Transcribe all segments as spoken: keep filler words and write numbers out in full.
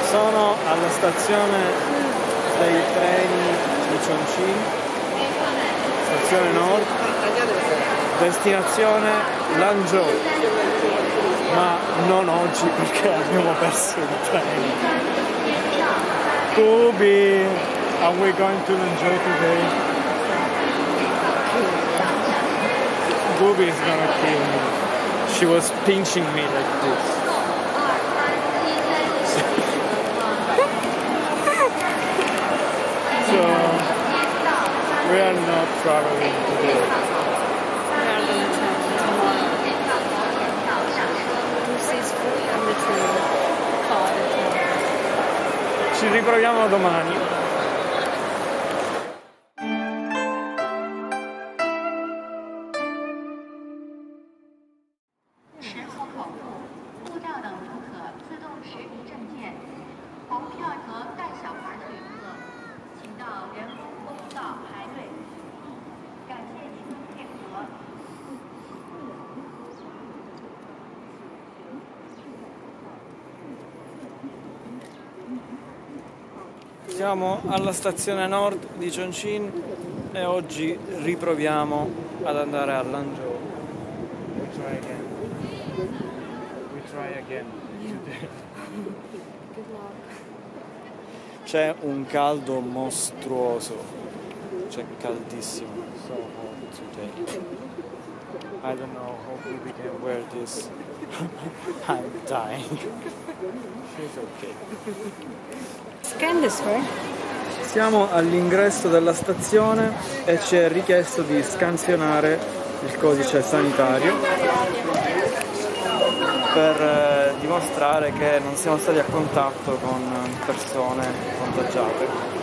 Sono alla stazione dei treni di Chongqing, stazione nord, destinazione Lanzhou, ma non oggi perché abbiamo perso il treno. Bubi, are we going to Lanzhou today? Bubi is gonna kill me. She was pinching me like this. So, we are not traveling today. We are going to tomorrow. This is free and return card. Ci riproviamo domani. Siamo alla stazione nord di Chongqing e oggi riproviamo ad andare a Lanzhou. We try again. We try again today. C'è un caldo mostruoso, c'è caldissimo. So hot today. I don't know how we can wear this. I'm dying. She's okay. Scan this way. Siamo all'ingresso della stazione e ci è richiesto di scansionare il codice sanitario per eh, dimostrare che non siamo stati a contatto con persone contagiate.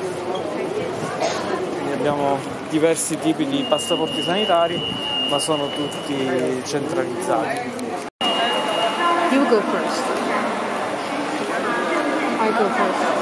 Quindi abbiamo diversi tipi di passaporti sanitari, ma sono tutti centralizzati. You go first. I go first.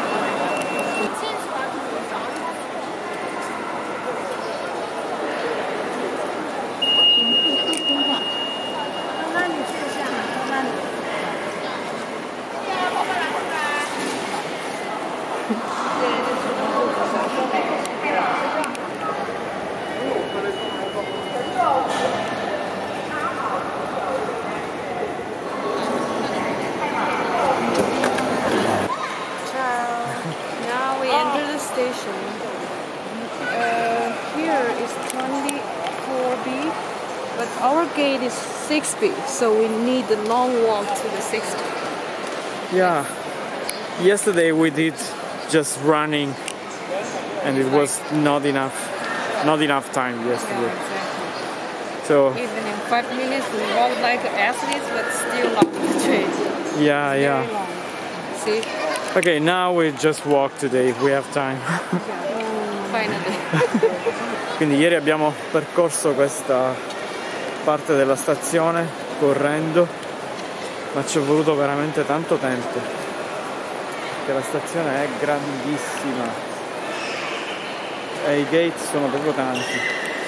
Station. Uh, here is twenty-four B, but our gate is six B, so we need a long walk to the six B. Yeah, yesterday we did just running, and it was not enough, not enough time yesterday. Yeah, exactly. So even in five minutes we walk like athletes, but still long the train. yeah, it's yeah. Very long. See. Okay, now we just walk today, we have time. Finally. Quindi ieri abbiamo percorso questa parte della stazione correndo, ma ci è voluto veramente tanto tempo, perché la stazione è grandissima e i gate sono proprio tanti.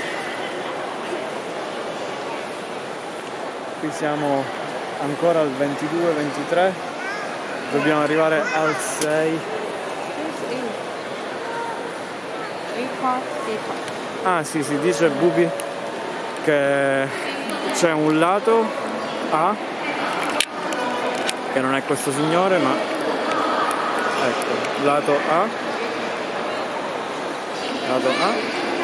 Qui siamo ancora al ventidue ventitré. Dobbiamo arrivare al sei. Ah sì, si dice Bubi che c'è un lato A, che non è questo signore, ma ecco, lato A, lato A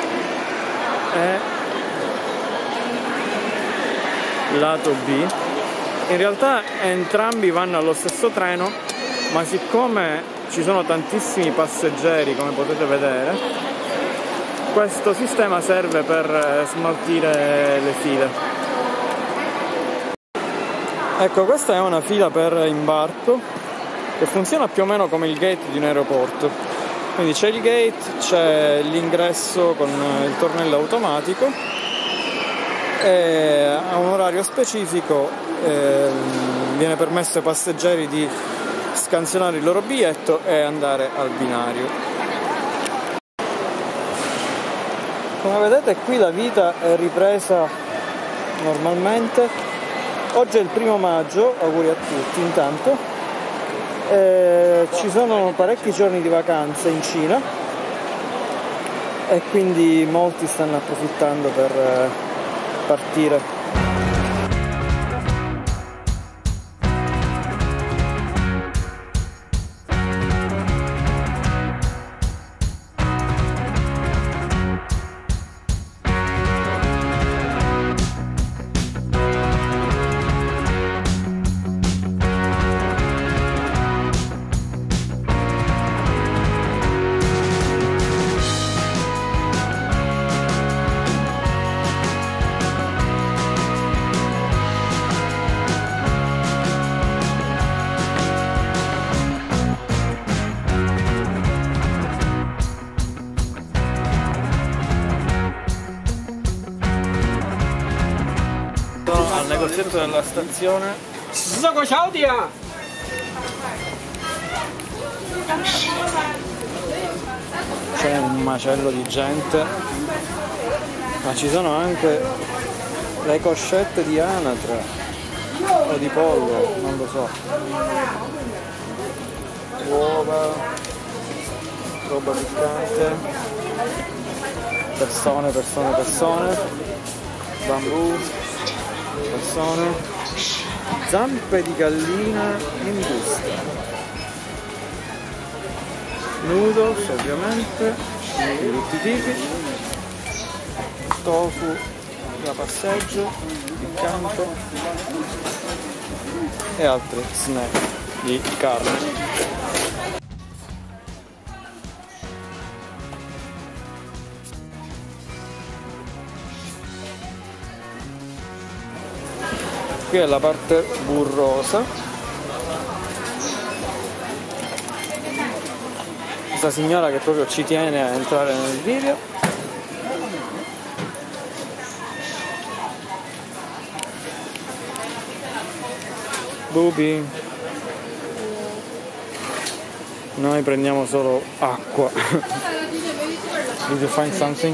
e lato B. In realtà entrambi vanno allo stesso treno, ma siccome ci sono tantissimi passeggeri, come potete vedere, questo sistema serve per smaltire le file. Ecco, questa è una fila per imbarco che funziona più o meno come il gate di un aeroporto. Quindi c'è il gate, c'è l'ingresso con il tornello automatico e a un orario specifico Eh, viene permesso ai passeggeri di scansionare il loro biglietto e andare al binario. Come vedete qui la vita è ripresa normalmente. Oggi è il primo maggio, auguri a tutti intanto, Eh, ci sono parecchi giorni di vacanze in Cina e quindi molti stanno approfittando per eh, partire. Al negozietto della stazione c'è un macello di gente, ma ci sono anche le coscette di anatra o di pollo, non lo so, uova, roba piccante, persone, persone, persone, bambù, persone, zampe di gallina in busta, noodles ovviamente di tutti i tipi, tofu da passeggio, piccante e altri snack di carne. Qui è la parte burrosa. Questa signora che proprio ci tiene a entrare nel video. Bubi. Noi prendiamo solo acqua. Did you find something?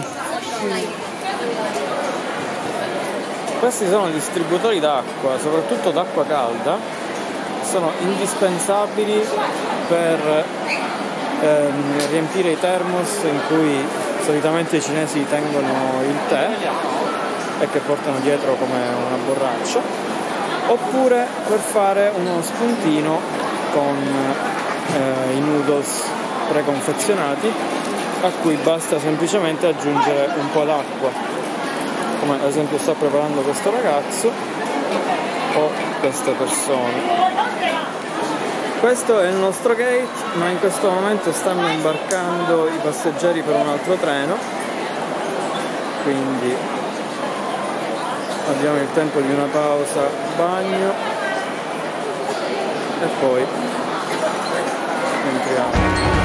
Questi sono distributori d'acqua, soprattutto d'acqua calda, sono indispensabili per ehm, riempire i thermos in cui solitamente i cinesi tengono il tè e che portano dietro come una borraccia, oppure per fare uno spuntino con eh, i noodles preconfezionati a cui basta semplicemente aggiungere un po' d'acqua, come ad esempio sta preparando questo ragazzo o queste persone. Questo è il nostro gate, ma in questo momento stanno imbarcando i passeggeri per un altro treno, quindi abbiamo il tempo di una pausa, bagno e poi entriamo.